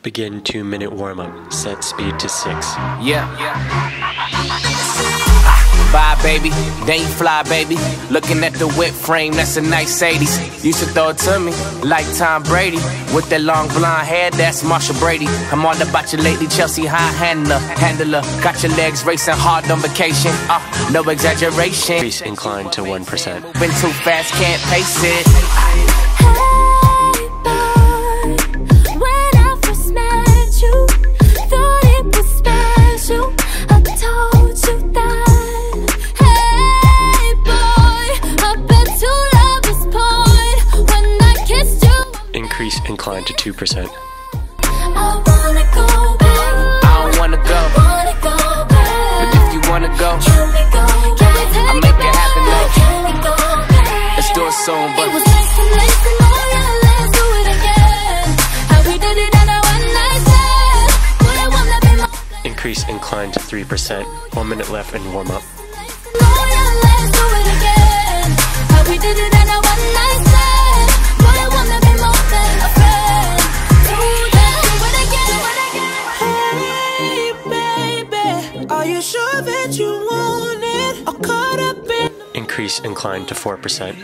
Begin 2-minute warm-up. Set speed to 6. Yeah. Bye, baby. Then you fly, baby. Looking at the whip frame, that's a nice 80s. Used to throw it to me like Tom Brady. With that long blonde hair, that's Marsha Brady. I'm all about you lately, Chelsea high handler. Got your legs racing hard on vacation. No exaggeration. Increase incline to 1%. Moving too fast, can't pace it. Increase incline to 2%. I don't wanna go, but if you wanna go, I'll make it happen though. Let's do it soon, but increase incline to 3%. 1 minute left and warm up. Increase incline to 4%.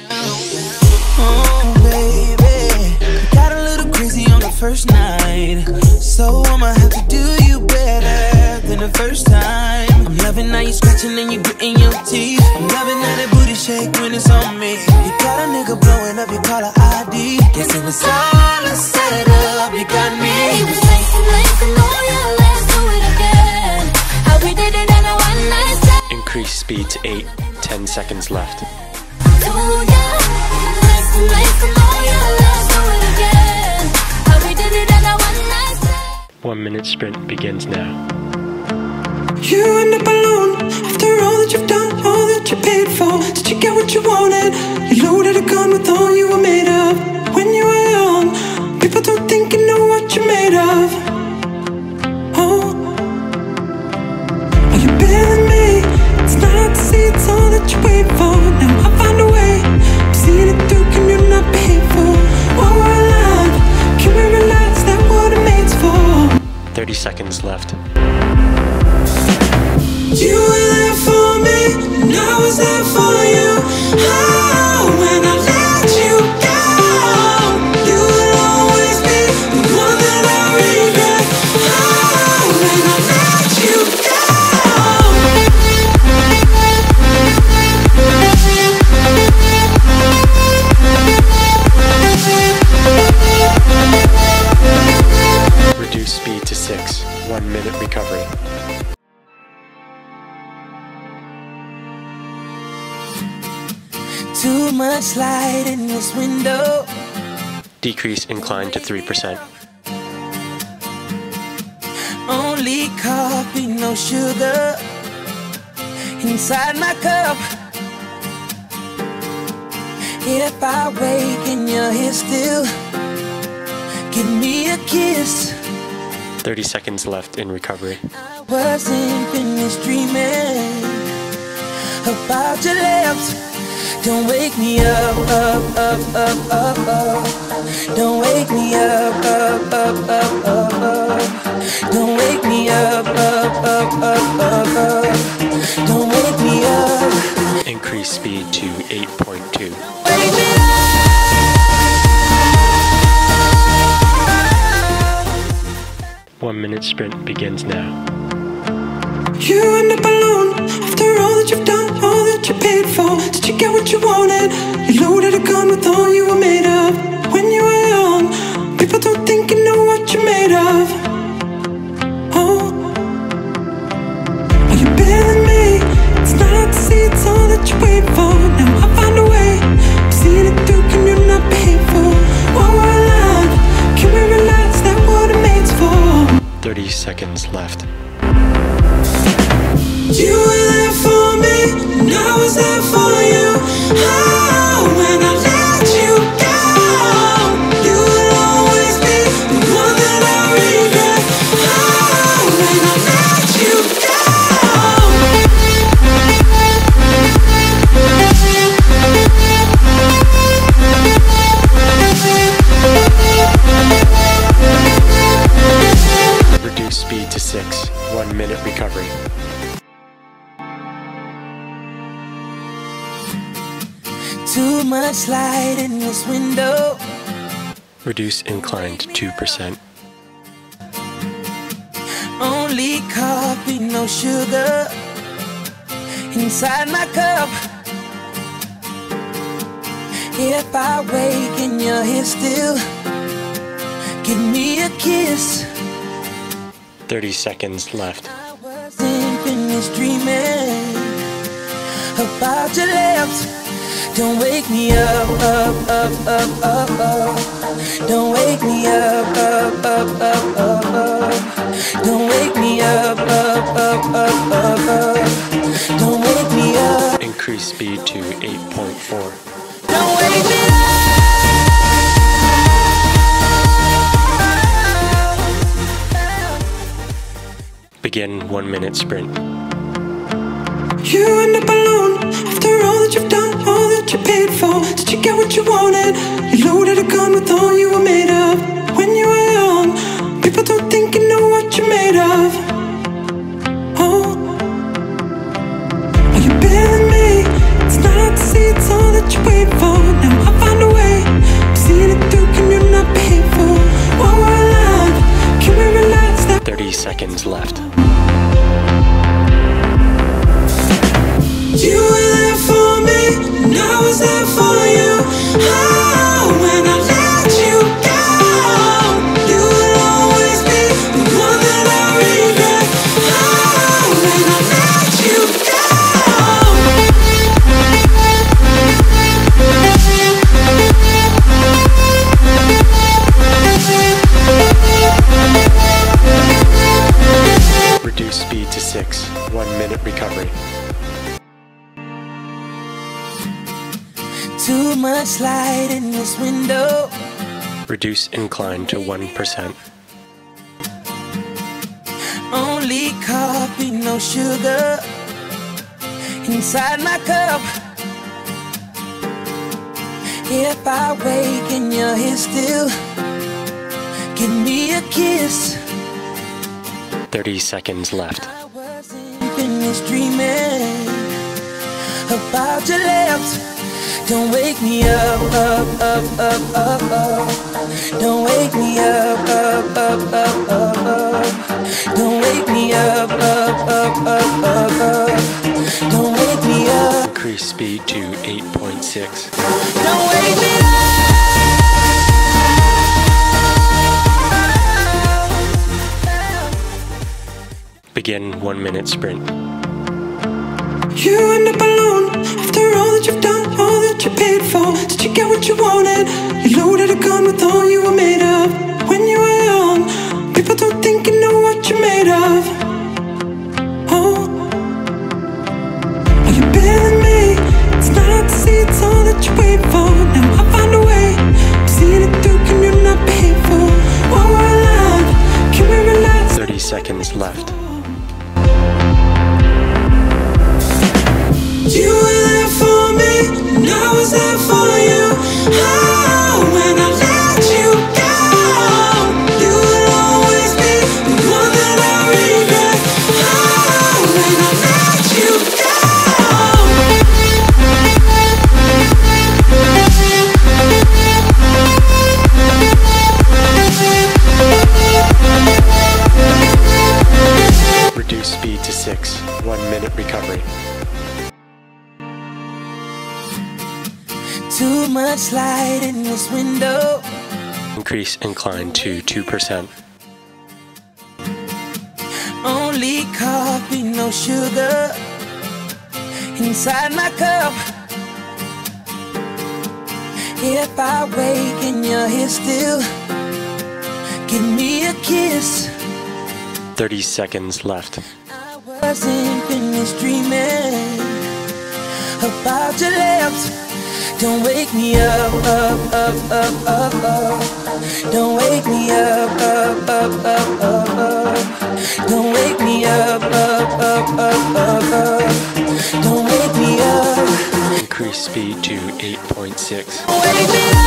Oh, baby, got a little crazy on the first night, so I'ma have to do you better than the first time. I'm loving how you scratching and you gritting your teeth. I'm loving how that booty shake when it's on me. You got a nigga blowing up your caller ID. Guess it was all a setup. You got me. It was nice and loyal. Let's do it again. How we did it on a one night stand. Increase speed to 8. 10 seconds left. 1 minute sprint begins now. You end up alone after all that you've done, all that you paid for. Did you get what you wanted? You loaded a gun with all you were made of. When you were young, people don't think you know what you're made of. Oh, are you better than me? It's not hard to see, it's all that you wait for. Now I found a way, I'm seeing it through, can you not be hateful? While we're alive, can we realize that what it made's for? 30 seconds left. You were there for me, and I was there for you. Oh, when I let you go, you will always be the one that I regret. Oh, when I let you go. Reduce speed to 6. 1 minute recovery. Too much light in this window. Decrease incline to 3%. Only coffee, no sugar inside my cup. If I wake and you're here still, give me a kiss. 30 seconds left in recovery. I wasn't finished dreaming about your lips. Don't wake me up, up, up, up, up, up. Don't wake me up, up, up, up, up, up. Don't wake me up, up, up, up, up, up. Don't wake me up. Increase speed to 8.2. Wake me up. 1 minute sprint begins now. You end up alone after all that you've done, all that you paid for. Did you get what you wanted? You loaded a gun with all you were made of. When you were young, people don't think you know what you're made of. Oh, are you better than me? It's not hard to see, it's all that you wait for. Now I found a way, I'm seeing it through, can you not be hateful? While we're alive, can we realize that what it made's for? 30 seconds left. You were there for me, and I was there for you. Oh, when I let you go, you will always be the one that I regret. Oh, when I let you go. much light in this window. Reduce incline to 2%. Only coffee, no sugar inside my cup. If I wake and you're here still, give me a kiss. 30 seconds left. I wasn't finished dreaming about your lips. Don't wake me up, up, up, up, up, up. Don't wake me up, up, up, up, up, up. Don't wake me up, up, up, up, up, up. Don't wake me up. Increase speed to 8.4. Don't wake me up. Begin 1 minute sprint. You end up alone after all that you've done, all that you paid for. Did you get what you wanted? You loaded a gun with all you were made of. When you were young, people don't think you know what you're made of. Oh, are you better than me? It's not hard to see, it's all that you wait for. Now I find a way, I'm seeing it through, can you not be hateful? While we're alive, can we relax that? 30 seconds left. You were there for me, and I was there for you. Oh, when I let you down, you will always be the one that I regret. Oh, when I let you Reduce speed to 6. 1 minute recovery. Too much light in this window. Reduce incline to 1%. Only coffee, no sugar inside my cup. If I wake and you're here still, give me a kiss. 30 seconds left. I wasn't finished dreaming about your lips. Don't wake me up, up, up, up, up, up. Don't wake me up, up, up, up, up, up. Don't wake me up, up, up, up, up, up. Don't wake me up. Increase speed to 8.6. Don't wake me up. Begin 1 minute sprint. You end up alone after all that you've done, all that you paid for. Did you get what you wanted? You loaded a gun with all you were made of. When you were young, people don't think you know what you're made of. Oh, are you better than me? It's not hard to see, it's all that you wait for. Now I find a way, I'm seeing it through, can you not be hateful? While we're alive, can we relax? 30 seconds left. You were there for me, and I was there for you. Oh, when I let you down, you will always be the one that I regret. Oh, when I let you Reduce speed to 6. 1 minute recovery. Too much light in this window. Increase incline to 2%. Only coffee, no sugar inside my cup. If I wake and you're here still, give me a kiss. 30 seconds left. I wasn't finished dreaming about your lips. Don't wake me up, up, up, up, up, up. Don't wake me up, up, up, up, up, up. Don't wake me up, up, up, up, up, up. Don't wake me up. Increase speed to 8.6. Don't wake me up.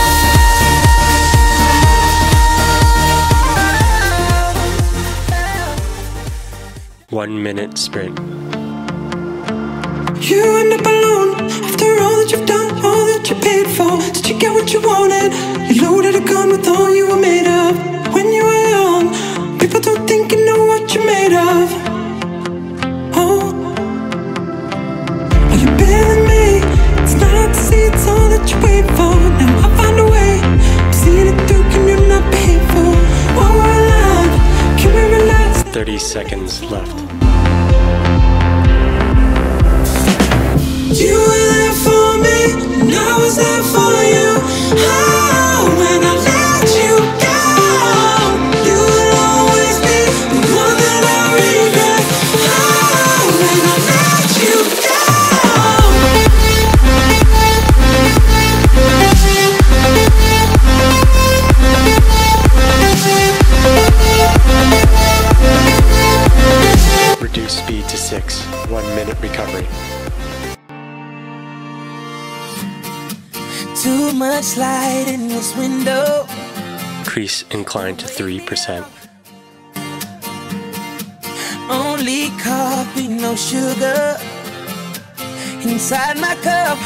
1 minute sprint. You end up alone after all that you've done, all that that you paid for. Did you get what you wanted? You loaded a gun with all you were made of. When you were young, people don't think you know what you're made of. Oh, are you better than me? It's not hard to see, it's all that you wait for. Now I'll find a way, I'm seeing it through, can you not be hateful? While we're alive, can we relax? 30 seconds left. You were there for me, and I was there for you. Oh, when I let you go, you will always be the one that I regret. Oh, when I let you go. Reduce speed to 6. 1 minute recovery. Too much light in this window. Increase incline to 3%. Only coffee, no sugar inside my cup.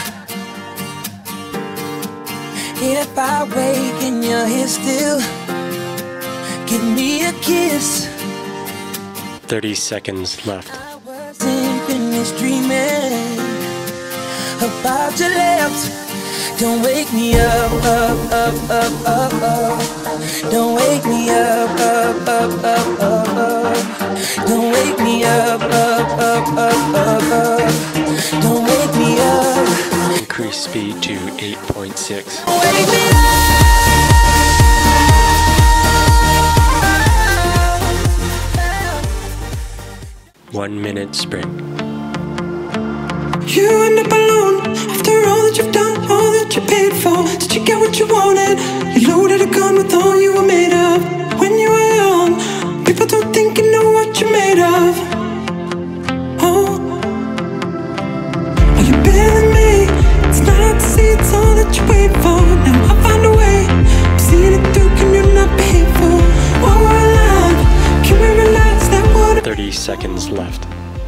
If I wake and you're here still, give me a kiss. 30 seconds left. I wasn't finished dreaming about your lips. Don't wake me up, up, up, up, up, up. Don't wake me up, up, up, up, up, up. Don't wake me up, up, up, up, up, up. Don't wake me up. Increase speed to 8.6. Don't wake me up. 1 minute sprint. You end up alone after all that you've done, all that you paid for. Did you get what you wanted? You loaded a gun with all you were made of. When you were young, people don't think you know what you're made of. Oh, are you better than me? It's not hard to see, it's all that you wait for. Now I'll find a way, I'm seeing it through, can you not be hateful? While we're alive, can we relax that water? 30 seconds left.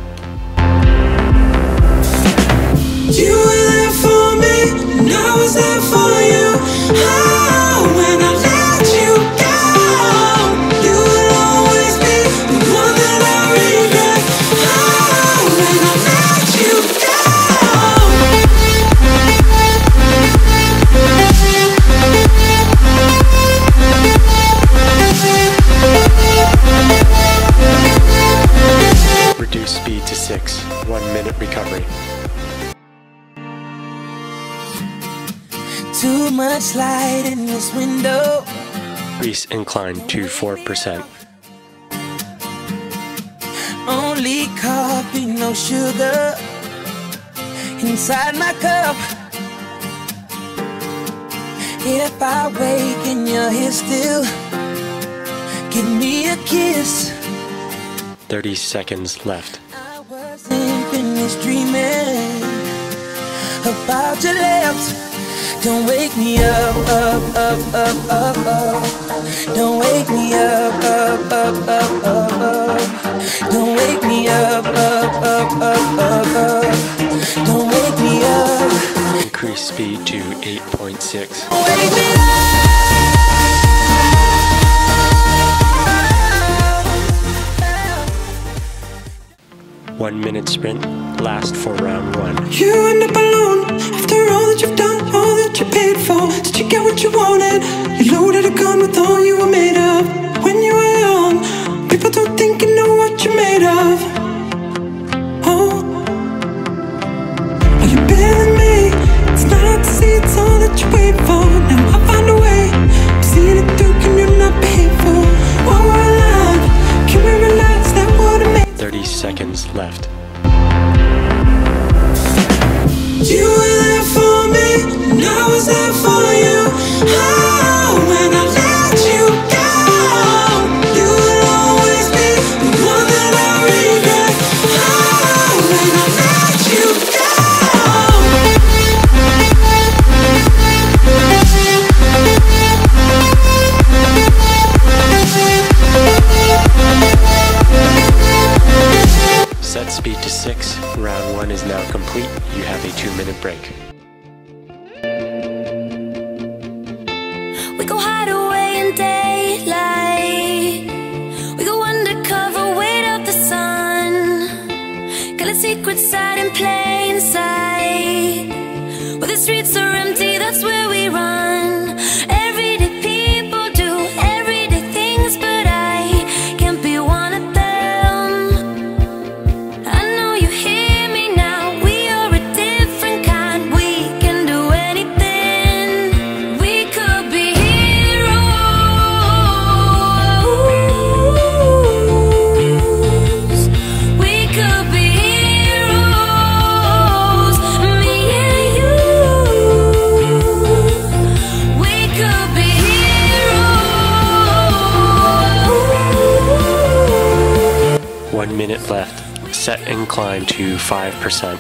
You were there for me, and I was there for you. Oh, when I let you go, you will always be the one that I regret. Oh, when I let you go. Reduce speed to 6. 1 minute recovery. Too much light in this window. Increase incline to 4%. Only coffee, no sugar inside my cup. If I wake and you're here still, give me a kiss. 30 seconds left. I wasn't finished dreaming about your lips. Don't wake me up, up, up, up, up, up. Don't wake me up, up, up, up, up, up. Don't wake me up, up, up, up, up, up. Don't wake me up. Increase speed to 8.6. Don't wake me up. 1 minute sprint. Last for round 1. You end up alone after all that you've done, all that you paid for. Did you get what you wanted? You loaded a gun with all you were made of. When you were young, people don't think you know what you're made of. Oh, are you better than me? It's not hard to see, it's all that you wait for. Now I'll find a way, I'm seeing it through, can you not be hateful? While we're alive, can we relax that water made? 30 seconds left. You were there for me, and I was there for you. Oh, We go hide away in daylight. We go undercover, wait out the sun. Got a secret side in plain sight. Where the streets are empty, that's where we run. Everyday people do everyday things, but I can't be one of them. I know you hear me now. We are a different kind. We can do anything. We could be heroes. We could be heroes. Me and you. We could be heroes. 1 minute left. Set and climb to 5%.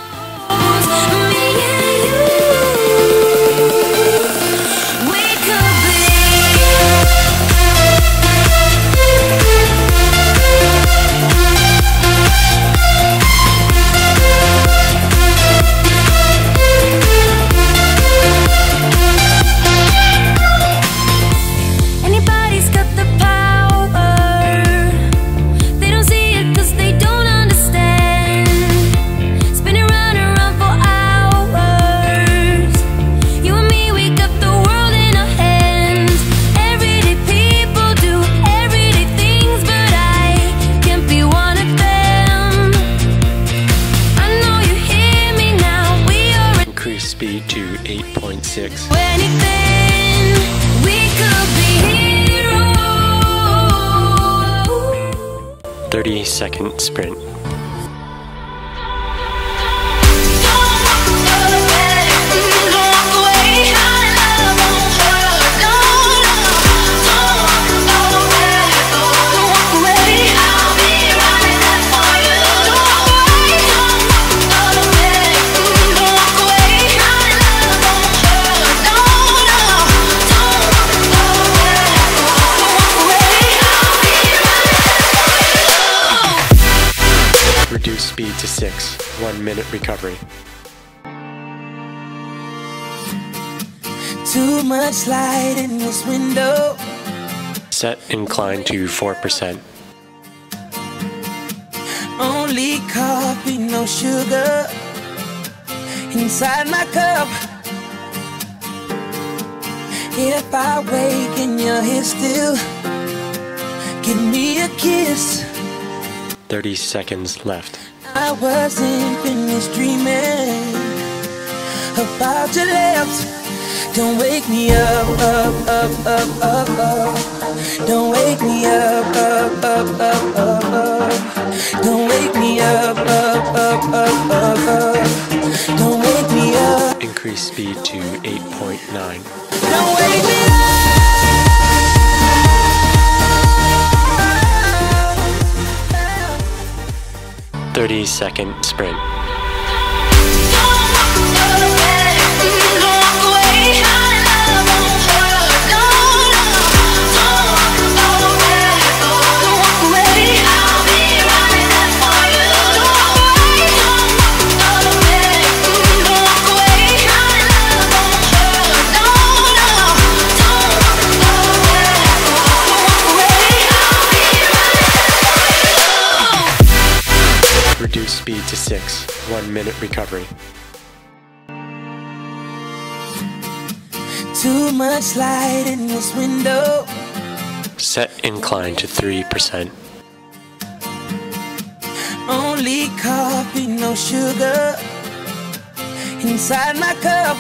Anybody's got the power. They don't see it 'cause they don't understand. Spinning round and round for hours. You and me, we got the world in our hands. Everyday people do everyday things, but I can't be one of them. I know you hear me now. We are Increase speed to 8.6. anything. We could be heroes. 30-second sprint. Reduce speed to 6. 1 minute recovery. Too much light in this window. Set and climb to 4%. Only coffee, no sugar inside my cup. If I wake and you're here still, give me a kiss. 30 seconds left. I wasn't finished dreaming about your lips. Don't wake me up, up, up, up, up, up. Don't wake me up, up, up, up, up, up. Don't wake me up, up, up, up, up, up. Don't wake me up. Increase speed to 8.9. Don't wake me up. 30-second sprint. Reduce speed to 6. 1 minute recovery. Too much light in this window. Set incline to 3%. Only coffee, no sugar inside my cup.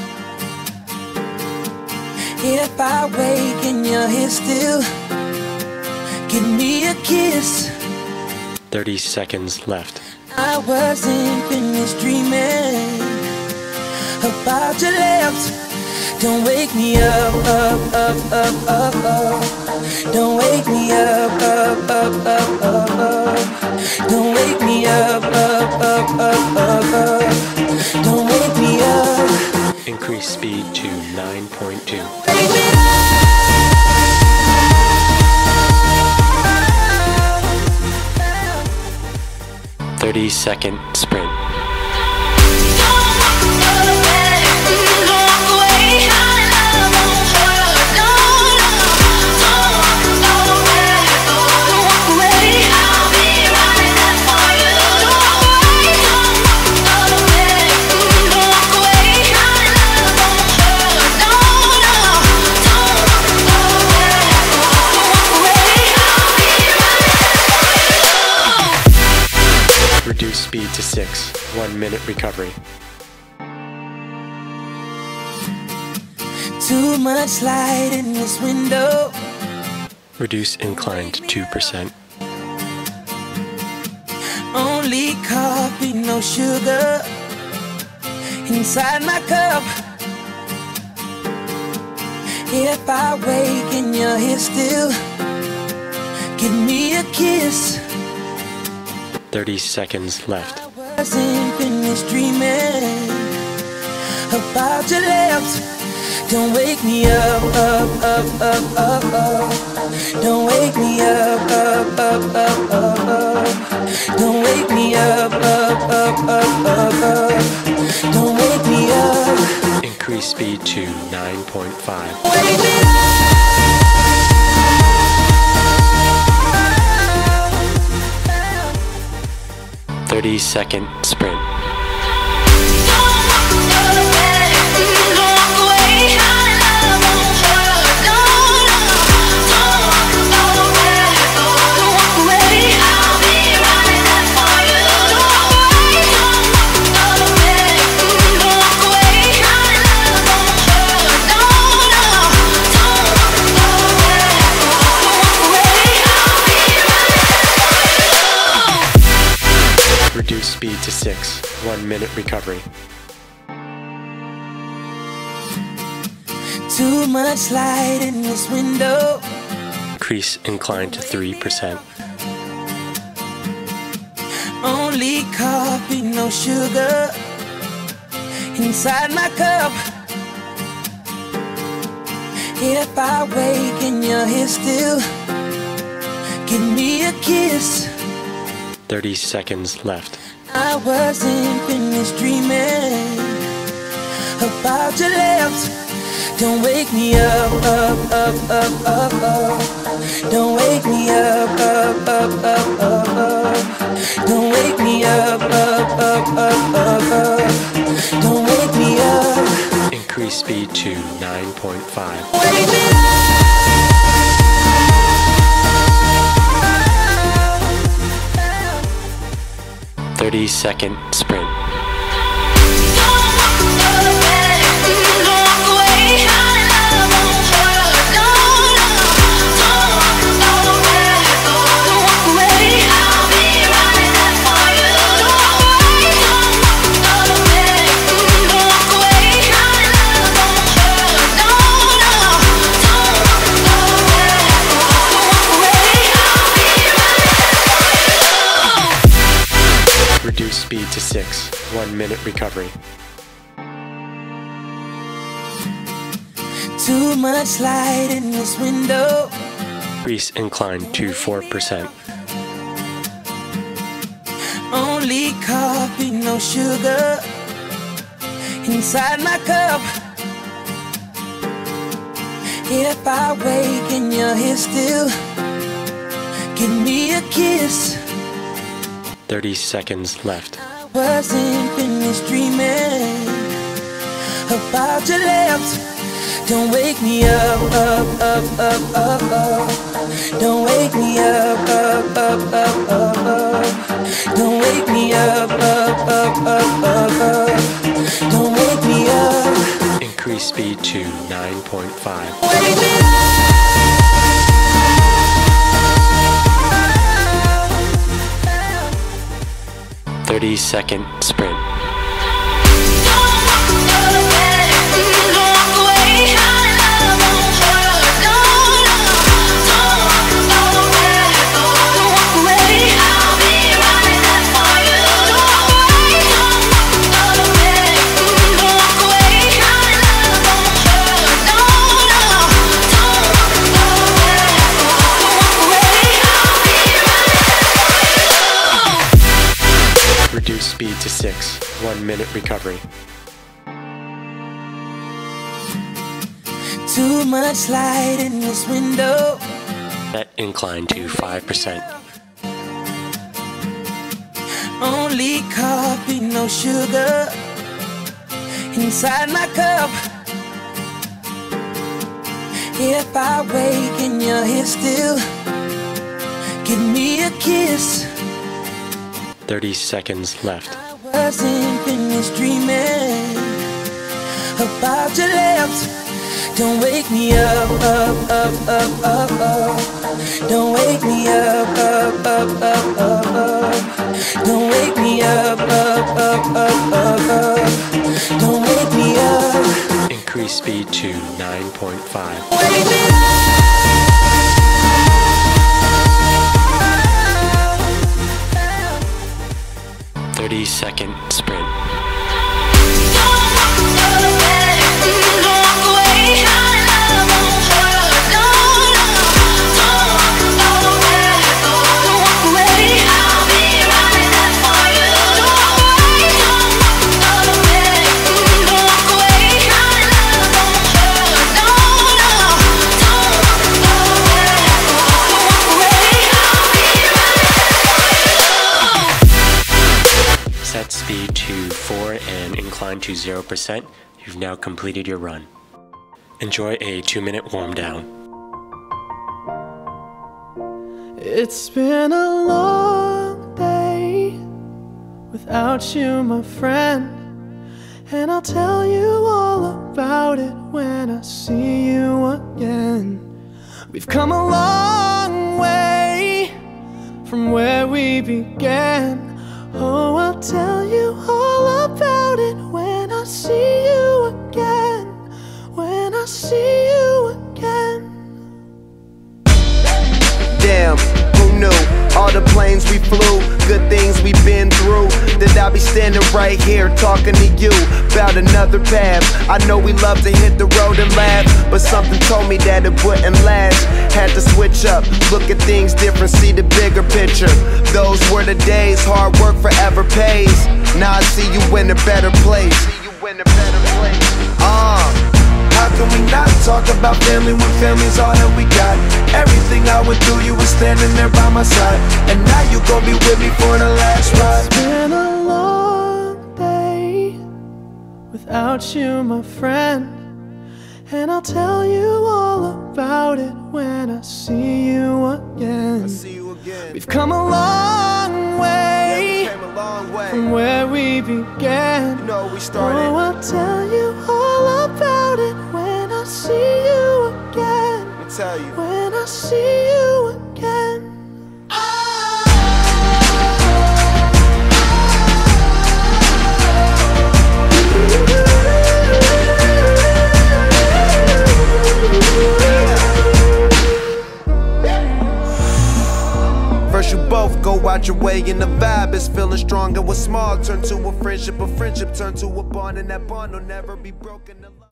If I wake and you're here still, give me a kiss. 30 seconds left. I wasn't finished dreaming about your lips. Don't wake me up, up, up, up, up, up. Don't wake me up, up, up, up, up, up. Don't wake me up, up, up, up, up, up. Don't wake me up. Increase speed to 9.2. Wake me up. 30-second sprint. speed to 6, 1 minute recovery. Too much light in this window. Reduce incline to 2%. Only coffee, no sugar inside my cup. If I wake and you're here still, give me a kiss. 30 seconds left. I wasn't finished dreaming about your lips. Don't wake me up, up, up, up, up, up. Don't wake me up, up, up, up, up, up. Don't wake me up, up, up, up, up, up. Don't wake me up. Increase speed to 9.5. Wake me up. 30-second sprint. Reduce speed to 6, 1 minute recovery. Too much light in this window. Increase incline to 3%. Only coffee, no sugar inside my cup. If I wake and you're here still, give me a kiss. 30 seconds left. I wasn't finished dreaming about your lips. Don't wake me up, up, up, up, up, up. Don't wake me up, up, up, up, up, up. Don't wake me up, up, up, up, up, up. Don't wake me up. Increase speed to 9.5. Wake me up. 30-second sprint. Reduce speed to 6, 1 minute recovery. Too much light in this window. Increase incline to 4%. Only coffee, no sugar inside my cup. If I wake and you're here still, give me a kiss. 30 seconds left. I wasn't finished dreaming about your lips. Don't wake me up, up, up, up, up, up. Don't wake me up, up, up, up, up, up. Don't wake me up, up, up, up, up, up. Don't wake me up. Increase speed to 9.5. Wake me up. 30-second sprint. Reduce speed to 6, 1 minute recovery. Too much light in this window. Set incline to 5%. Only coffee, no sugar inside my cup. If I wake and you're here still, give me a kiss. 30 seconds left. I wasn't finished dreaming about your lips. Don't wake me up, up, up, up, up, up. Don't wake me up, up, up, up, up, up. Don't wake me up, up, up, up, up, up. Don't wake me up. Increase speed to 9.5. Wake me up. 30-second sprint. Set speed to 4 and incline to 0%. You've now completed your run. Enjoy a 2-minute warm down. It's been a long day without you, my friend, and I'll tell you all about it when I see you again. We've come a long way from where we began. Oh, I'll tell you all about it when I see you again. When I see you again. Damn, who knew? All the planes we flew, good things we've been through. That I'll be standing right here talking to you about another path. I know we love to hit the road and laugh, but something told me that it wouldn't last. Had to switch up, look at things different, see the bigger picture. Those were the days, hard work forever pays. Now I see you in a better place. How can we not talk about family when family's all that we got? Everything I went through, you were standing there by my side, and now you gon' be with me for the last ride. It's been a long day without you, my friend, and I'll tell you all about it when I see you again. We've come a long way, from where we began. You know we started. Oh, I'll tell you all about it when I see you again. Let me tell you. When I see you again. First you both go out your way and the vibe is feeling strong, and what's small turn to a friendship turn to a bond, and that bond will never be broken.